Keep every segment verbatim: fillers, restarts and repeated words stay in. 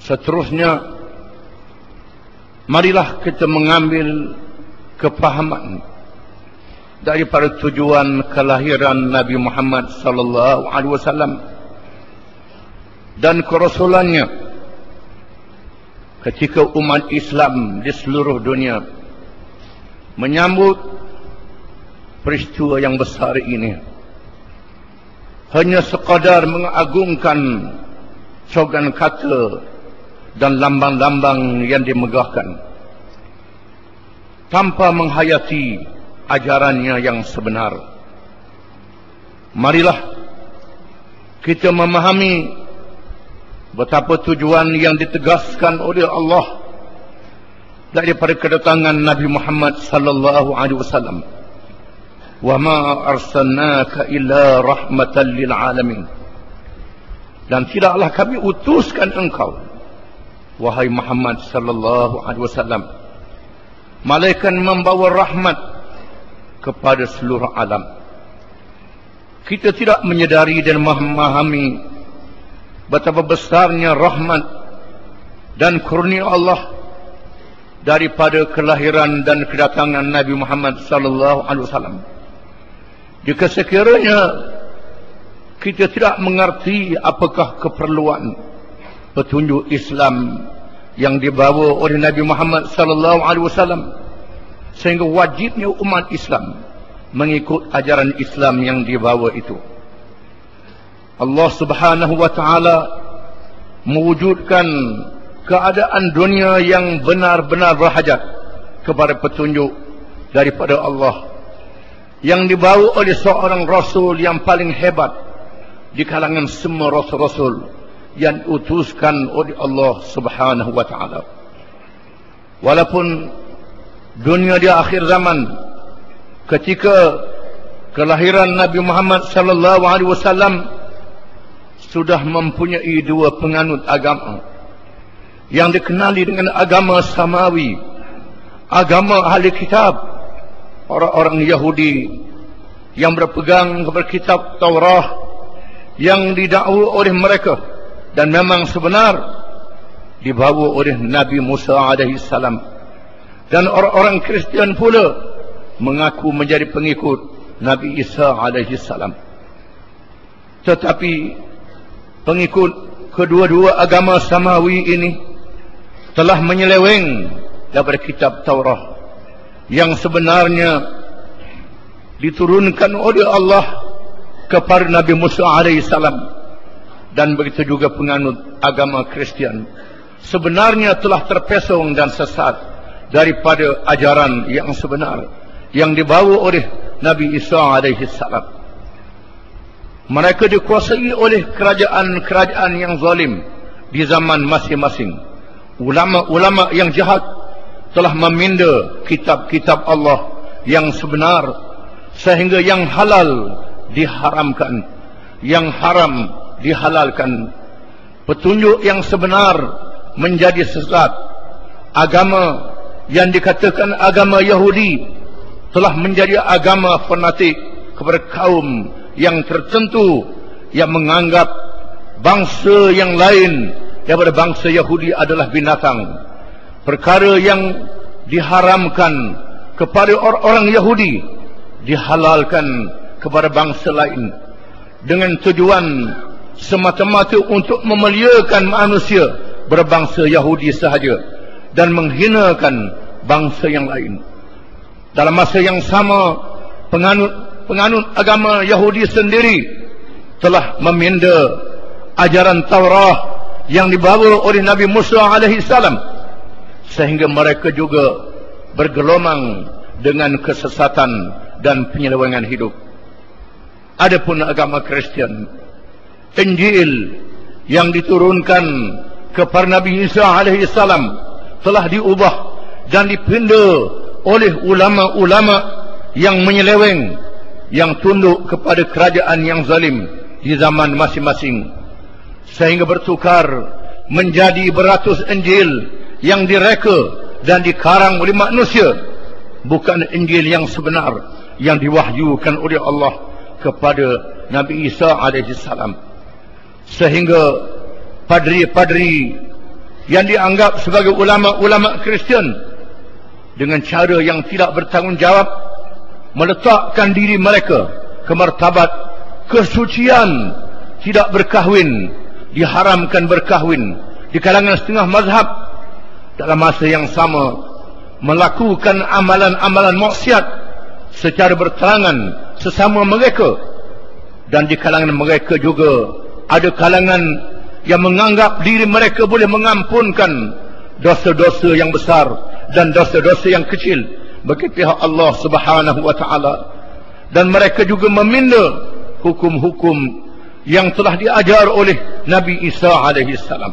Seterusnya, marilah kita mengambil kepahaman daripada tujuan kelahiran Nabi Muhammad sallallahu alaihi wasallam dan kerasulannya ketika umat Islam di seluruh dunia menyambut peristiwa yang besar ini. Hanya sekadar mengagungkan cogan kata dan lambang-lambang yang dimegahkan, tanpa menghayati ajarannya yang sebenar. Marilah kita memahami betapa tujuan yang ditegaskan oleh Allah daripada kedatangan Nabi Muhammad sallallahu alaihi wasallam. Wa ma arsalnaka illa rahmatan lil alamin. Dan tidaklah kami utuskan engkau, wahai Muhammad sallallahu alaihi wasallam, malaikat membawa rahmat kepada seluruh alam. Kita tidak menyedari dan memahami betapa besarnya rahmat dan kurnia Allah daripada kelahiran dan kedatangan Nabi Muhammad sallallahu alaihi wasallam. Jika sekiranya kita tidak mengerti apakah keperluan petunjuk Islam yang dibawa oleh Nabi Muhammad sallallahu alaihi wasallam, sehingga wajibnya umat Islam mengikut ajaran Islam yang dibawa itu. Allah Subhanahu wa taala mewujudkan keadaan dunia yang benar-benar berhajat kepada petunjuk daripada Allah yang dibawa oleh seorang Rasul yang paling hebat di kalangan semua Rasul-Rasul yang diutuskan oleh Allah Subhanahu wa ta'ala. Walaupun dunia di akhir zaman, ketika kelahiran Nabi Muhammad sallallahu alaihi wasallam sudah mempunyai dua penganut agama yang dikenali dengan agama samawi, agama ahli kitab, orang-orang Yahudi yang berpegang kepada kitab Taurat yang didakwa oleh mereka dan memang sebenar dibawa oleh Nabi Musa alaihi salam, dan orang-orang Kristian pula mengaku menjadi pengikut Nabi Isa alaihi salam. Tetapi pengikut kedua-dua agama samawi ini telah menyeleweng daripada kitab Taurat yang sebenarnya diturunkan oleh Allah kepada Nabi Musa alaihi salam, dan begitu juga penganut agama Kristian sebenarnya telah terpesong dan sesat daripada ajaran yang sebenar yang dibawa oleh Nabi Isa alaihi salam. Mereka dikuasai oleh kerajaan-kerajaan yang zalim di zaman masing-masing. Ulama-ulama yang jahat telah meminda kitab-kitab Allah yang sebenar, sehingga yang halal diharamkan, yang haram dihalalkan. Petunjuk yang sebenar menjadi sesat. Agama yang dikatakan agama Yahudi telah menjadi agama fanatik kepada kaum yang tertentu yang menganggap bangsa yang lain daripada bangsa Yahudi adalah binatang. Perkara yang diharamkan kepada orang-orang Yahudi dihalalkan kepada bangsa lain dengan tujuan semata-mata untuk memuliakan manusia berbangsa Yahudi sahaja dan menghinakan bangsa yang lain. Dalam masa yang sama, penganut penganut agama Yahudi sendiri telah meminda ajaran Taurat yang dibawa oleh Nabi Musa alaihi salam, sehingga mereka juga bergelomang dengan kesesatan dan penyelewengan hidup. Adapun agama Kristian, Injil yang diturunkan kepada Nabi Isa alaihi salam telah diubah dan dipinda oleh ulama-ulama yang menyeleweng, yang tunduk kepada kerajaan yang zalim di zaman masing-masing, sehingga bertukar menjadi beratus Injil yang direka dan dikarang oleh manusia, bukan Injil yang sebenar yang diwahyukan oleh Allah kepada Nabi Isa alaihi salam. Sehingga padri-padri yang dianggap sebagai ulama-ulama Kristian dengan cara yang tidak bertanggungjawab meletakkan diri mereka ke martabat kesucian, tidak berkahwin, diharamkan berkahwin di kalangan setengah mazhab, dalam masa yang sama melakukan amalan-amalan maksiat secara berterangan sesama mereka. Dan di kalangan mereka juga ada kalangan yang menganggap diri mereka boleh mengampunkan dosa-dosa yang besar dan dosa-dosa yang kecil bagi pihak Allah Subhanahu wa taala. Dan mereka juga meminda hukum-hukum yang telah diajar oleh Nabi Isa alaihi salam.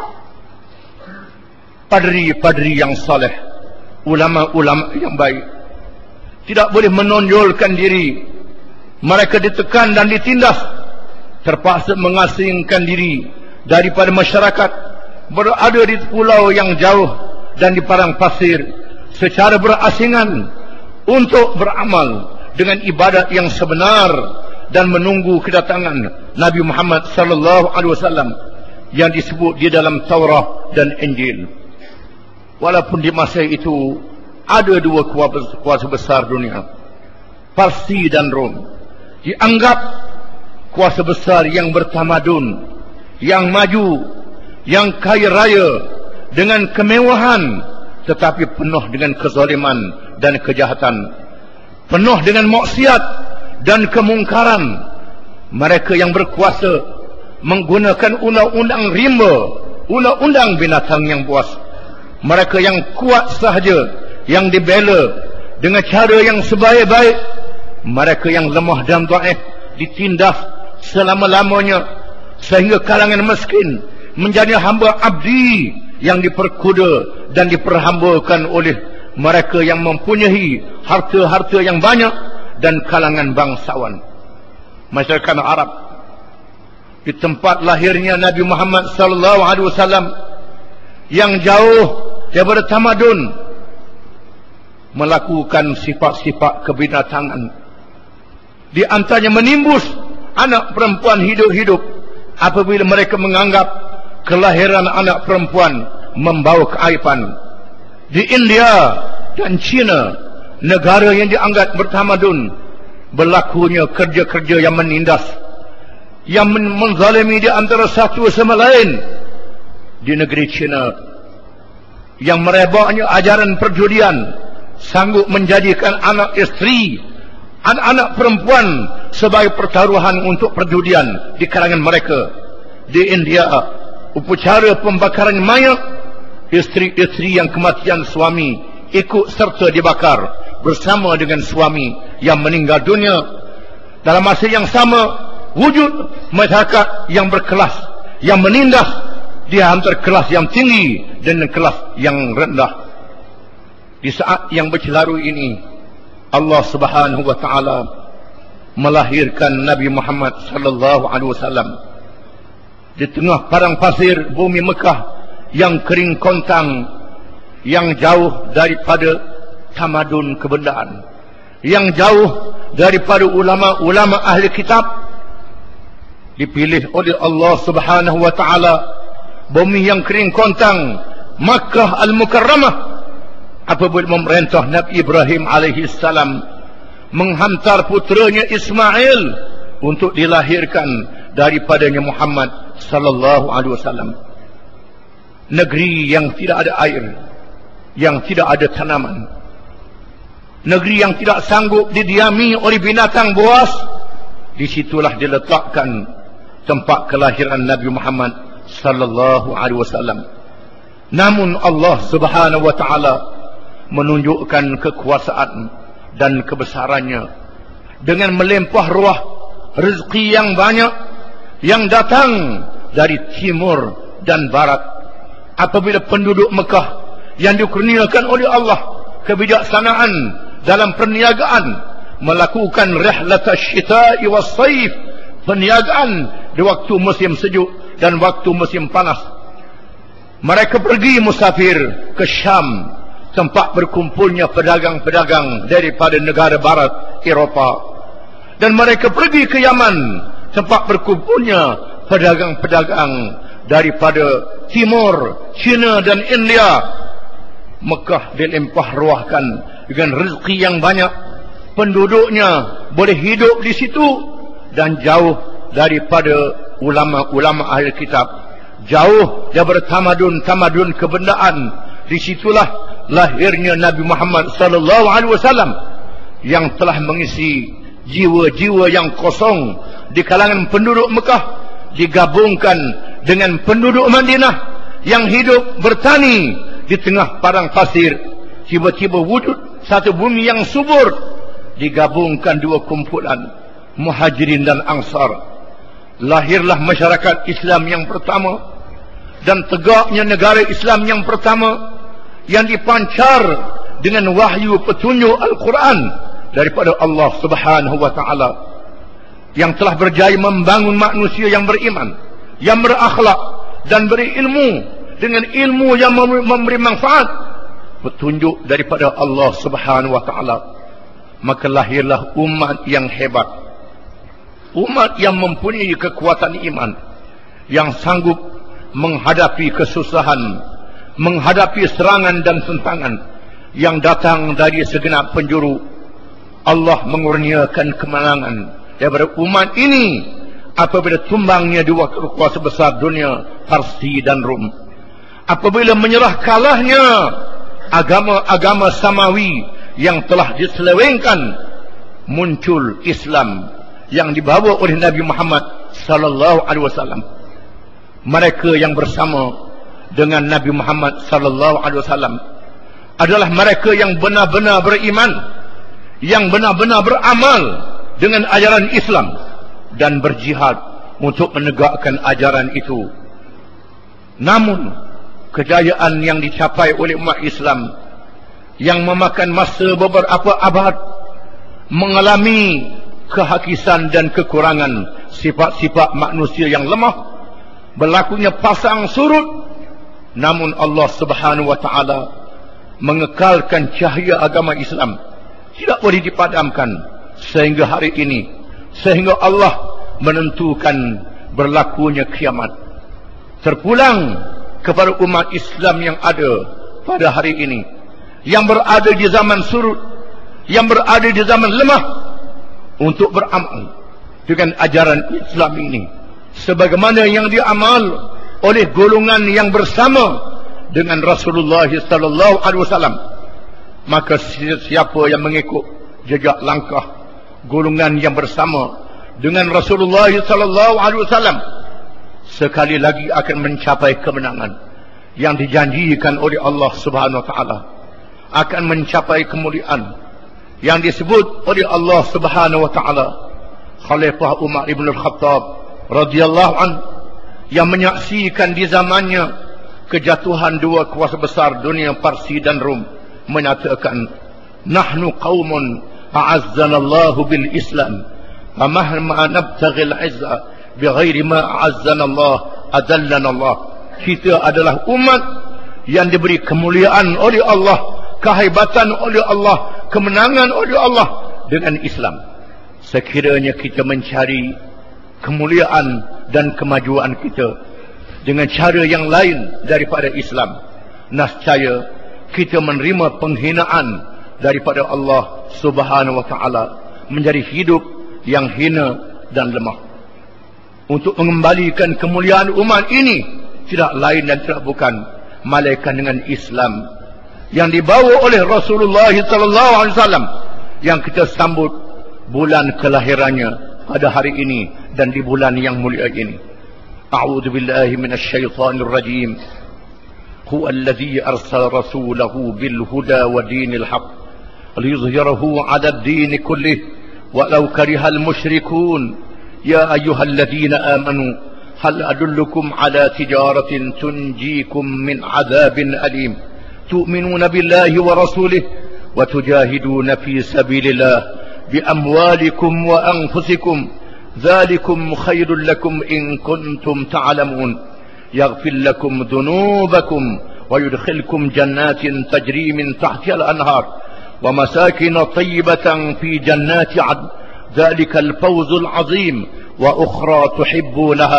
Padri-padri yang saleh, ulama-ulama yang baik tidak boleh menonjolkan diri. Mereka ditekan dan ditindas, terpaksa mengasingkan diri daripada masyarakat, berada di pulau yang jauh dan di padang pasir secara berasingan untuk beramal dengan ibadat yang sebenar dan menunggu kedatangan Nabi Muhammad sallallahu alaihi wasallam yang disebut di dalam Taurat dan Injil. Walaupun di masa itu ada dua kuasa besar dunia, Parsi dan Rom, dianggap kuasa besar yang bertamadun, yang maju, yang kaya raya dengan kemewahan, tetapi penuh dengan kezaliman dan kejahatan, penuh dengan maksiat dan kemungkaran. Mereka yang berkuasa menggunakan undang-undang rimba, undang-undang binatang yang buas. Mereka yang kuat sahaja yang dibela dengan cara yang sebaik-baik. Mereka yang lemah dan dhaif ditindas selama-lamanya, sehingga kalangan miskin menjadi hamba abdi yang diperkuda dan diperhambakan oleh mereka yang mempunyai harta-harta yang banyak dan kalangan bangsawan. Masyarakat Arab di tempat lahirnya Nabi Muhammad sallallahu alaihi wasallam yang jauh daripada tamadun, melakukan sifat-sifat kebinatangan. Di antaranya menimbus anak perempuan hidup-hidup apabila mereka menganggap kelahiran anak perempuan membawa keaiban. Di India dan China, negara yang dianggap bertamadun, berlakunya kerja-kerja yang menindas, yang menzalimi di antara satu sama lain. Di negeri China yang merebaknya ajaran perjudian, sanggup menjadikan anak isteri, anak-anak perempuan sebagai pertaruhan untuk perjudian di kalangan mereka. Di India, upacara pembakaran mayat, isteri-isteri yang kematian suami ikut serta dibakar bersama dengan suami yang meninggal dunia. Dalam masa yang sama, wujud masyarakat yang berkelas, yang menindas di antara kelas yang tinggi dan kelas yang rendah. Di saat yang bercelaru ini, Allah Subhanahu wa taala melahirkan Nabi Muhammad sallallahu alaihi wasallam di tengah padang pasir bumi Mekah yang kering kontang, yang jauh daripada tamadun kebendaan, yang jauh daripada ulama-ulama ahli kitab. Dipilih oleh Allah Subhanahu wa taala bumi yang kering kontang, Makkah Al-Mukarramah, apabila memerintah Nabi Ibrahim alaihi salam menghantar putranya Ismail untuk dilahirkan daripadanya Muhammad sallallahu alaihi wasallam. Negeri yang tidak ada air, yang tidak ada tanaman, negeri yang tidak sanggup didiami oleh binatang buas, disitulah diletakkan tempat kelahiran Nabi Muhammad sallallahu alaihi wasallam. Namun Allah Subhanahu wa taala menunjukkan kekuasaan dan kebesarannya dengan melimpah ruah rezeki yang banyak yang datang dari timur dan barat. Apabila penduduk Mekah yang dikurniakan oleh Allah kebijaksanaan dalam perniagaan melakukan rihlat asy-syita'i was-saif, perniagaan di waktu musim sejuk dan waktu musim panas, mereka pergi musafir ke Syam, tempat berkumpulnya pedagang-pedagang daripada negara barat Eropah, dan mereka pergi ke Yaman, tempat berkumpulnya pedagang-pedagang daripada Timur, China dan India. Mekah dilempah ruahkan dengan rezeki yang banyak, penduduknya boleh hidup di situ, dan jauh daripada ulama-ulama ahli kitab, jauh daripada tamadun-tamadun kebendaan. Disitulah lahirnya Nabi Muhammad sallallahu alaihi wasallam yang telah mengisi jiwa-jiwa yang kosong di kalangan penduduk Mekah, digabungkan dengan penduduk Madinah yang hidup bertani di tengah padang pasir. Tiba-tiba wujud satu bumi yang subur, digabungkan dua kumpulan, Muhajirin dan Ansar. Lahirlah masyarakat Islam yang pertama, dan tegaknya negara Islam yang pertama yang dipancar dengan wahyu petunjuk Al-Quran daripada Allah Subhanahu wa ta'ala, yang telah berjaya membangun manusia yang beriman, yang berakhlak dan berilmu, dengan ilmu yang memberi manfaat, petunjuk daripada Allah Subhanahu wa ta'ala. Maka lahirlah umat yang hebat, umat yang mempunyai kekuatan iman, yang sanggup menghadapi kesusahan, menghadapi serangan dan tentangan yang datang dari segenap penjuru. Allah mengurniakan kemenangan daripada umat ini apabila tumbangnya dua kuasa besar dunia, Parsi dan Rom. Apabila menyerah kalahnya agama-agama samawi yang telah diselewengkan, muncul Islam yang dibawa oleh Nabi Muhammad sallallahu alaihi wasallam. Mereka yang bersama dengan Nabi Muhammad sallallahu alaihi wasallam adalah mereka yang benar-benar beriman, yang benar-benar beramal dengan ajaran Islam, dan berjihad untuk menegakkan ajaran itu. Namun kejayaan yang dicapai oleh umat Islam yang memakan masa beberapa abad, mengalami kehakisan dan kekurangan sifat-sifat manusia yang lemah, berlakunya pasang surut. Namun Allah Subhanahu wa ta'ala mengekalkan cahaya agama Islam, tidak boleh dipadamkan sehingga hari ini, sehingga Allah menentukan berlakunya kiamat. Terpulang kepada umat Islam yang ada pada hari ini, yang berada di zaman surut, yang berada di zaman lemah, untuk beramal dengan ajaran Islam ini sebagaimana yang diamal oleh golongan yang bersama dengan Rasulullah sallallahu alaihi wasallam. Maka siapa yang mengikut jejak langkah golongan yang bersama dengan Rasulullah sallallahu alaihi wasallam, sekali lagi akan mencapai kemenangan yang dijanjikan oleh Allah Subhanahu wa ta'ala, akan mencapai kemuliaan yang disebut oleh Allah Subhanahu wa ta'ala. Khalifah Umar ibn al-Khattab radhiyallahu an, yang menyaksikan di zamannya kejatuhan dua kuasa besar dunia, Parsi dan Rom, menyatakan, nahnu qaumun a'azzana Allah bil Islam, famahma nabtaghil izza bighairi ma a'azzana Allah adallana Allah. Kita adalah umat yang diberi kemuliaan oleh Allah, kehebatan oleh Allah, kemenangan oleh Allah dengan Islam. Sekiranya kita mencari kemuliaan dan kemajuan kita dengan cara yang lain daripada Islam, nascaya kita menerima penghinaan daripada Allah Subhanahu wa ta'ala, menjadi hidup yang hina dan lemah. Untuk mengembalikan kemuliaan umat ini, tidak lain dan tidak bukan malaikat dengan Islam yang dibawa oleh Rasulullah sallallahu alaihi wasallam, yang kita sambut bulan kelahirannya pada hari ini dan di bulan yang mulia ini. A'udzu billahi minasy syaithanir rajim. Huwa alladzi arsala rasulahu bil huda wa dinil haqq liyuzhirahu 'ala ad-din kullih walau karihal musyrikun. Ya ayyuhalladzina amanu hal adullukum 'ala tijaratin tunjikum min 'adzabin alim tu'minuna billahi wa rasulih wa tujahiduna fi sabilillah bi amwalikum wa anfusikum dzalikum khairul lakum in kuntum ta'lamun yaghfir lakum dhunubakum wa yudkhilkum jannatin tajri min tahtiha al-anhar wa masakin tayyibatan fi jannati 'adn ذلك الفوز العظيم وأخرى تحبونها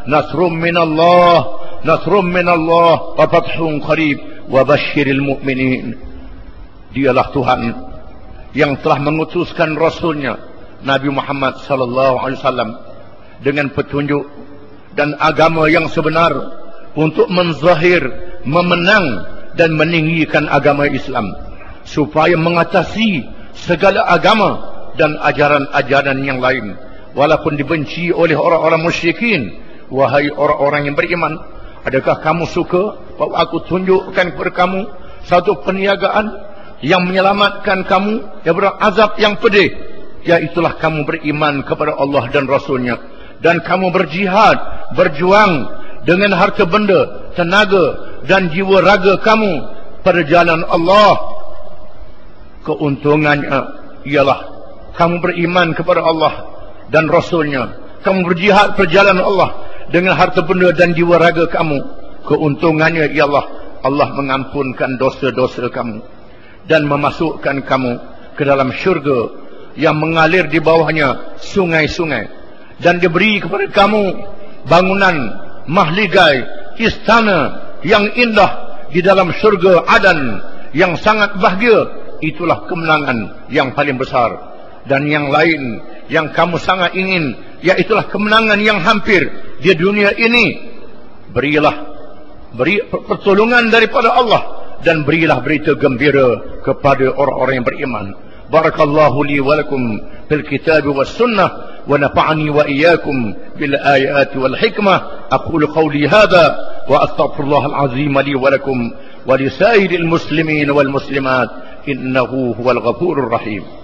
nasrum minallah, nasrum minallah, wa fathun qarib, wa basyiril mu'minin. Dialah Tuhan yang telah mengutuskan Rasulnya Nabi Muhammad sallallahu alaihi wasallam dengan petunjuk dan agama yang sebenar untuk menzahir, memenang dan meninggikan agama Islam, supaya mengatasi segala agama dan ajaran-ajaran yang lain, walaupun dibenci oleh orang-orang musyrikin. Wahai orang-orang yang beriman, adakah kamu suka bahwa aku tunjukkan kepada kamu satu perniagaan yang menyelamatkan kamu daripada azab yang pedih? Iaitulah kamu beriman kepada Allah dan Rasulnya, dan kamu berjihad, berjuang dengan harta benda, tenaga dan jiwa raga kamu pada jalan Allah. Keuntungannya ialah kamu beriman kepada Allah dan Rasulnya, kamu berjihad pada jalan Allah dengan harta benda dan jiwa raga kamu. Keuntungannya ialah Allah mengampunkan dosa-dosa kamu dan memasukkan kamu ke dalam syurga yang mengalir di bawahnya sungai-sungai, dan diberi kepada kamu bangunan mahligai, istana yang indah di dalam syurga Adan yang sangat bahagia. Itulah kemenangan yang paling besar. Dan yang lain yang kamu sangat ingin, iaitulah kemenangan yang hampir di dunia ini. Berilah beri pertolongan daripada Allah, dan berilah berita gembira kepada orang-orang yang beriman. Barakallahu li wa lakum fil kitab was sunnah, wa nafa'ani wa iyyakum bil ayati wal hikmah. Aqulu qawli hadha wa astaghfirullah al-azim li wa lakum wa li sa'iril muslimin wal muslimat, innahu huwal ghafurur rahim.